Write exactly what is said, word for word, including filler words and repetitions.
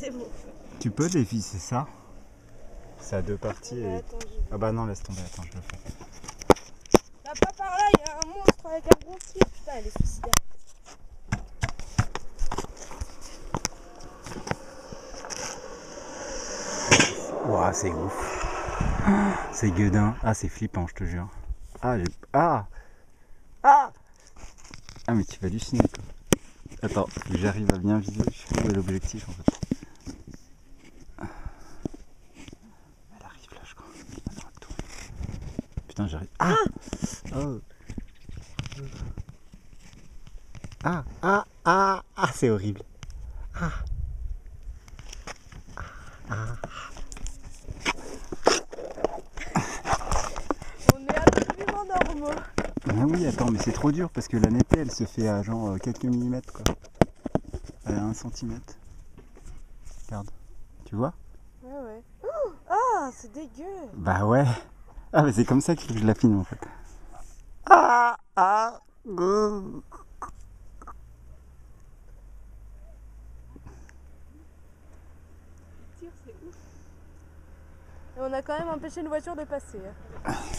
c'est bon. Tu peux dévisser ça? C'est à deux parties Ouais, et... attends, je vais- Ah bah non, laisse tomber, attends, je le fais. Là, pas par là, il y a un monstre avec un gros slip. Putain, elle est suicidaire. Ouah, c'est ouf. C'est gueudin. Ah, c'est flippant, je te jure. Ah, j'ai... Ah Ah Ah, mais tu vas halluciner, quoi. Attends, faut que j'arrive à bien viser. Je suis de l'objectif, en fait. Elle arrive là, je crois. Attends, elle tourne. Putain, j'arrive... Ah Oh. Ah Ah Ah Ah, c'est horrible. Ah Ah On est absolument normaux. Ah oui, attends, mais c'est trop dur parce que la nettée elle se fait à genre quelques millimètres quoi. Elle a un centimètre. Regarde, tu vois? Ouais, ouais. Oh, ah, c'est dégueu. Bah ouais. Ah, mais c'est comme ça que je la filme en fait. Ah Ah oh. C'est ouf. Et on a quand même empêché une voiture de passer. Hein.